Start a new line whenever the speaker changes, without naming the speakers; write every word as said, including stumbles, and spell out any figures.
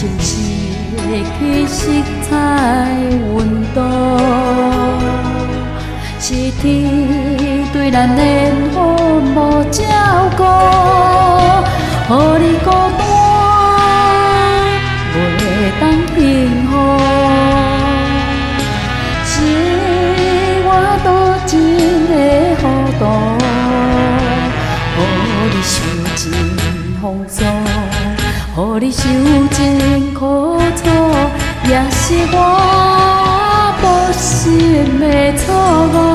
是会去色彩温度，是天对咱的风无照顾，予你孤单袂当幸福，是我多情的糊涂，予你受尽风霜。予你受尽苦楚，也是我无心的错误。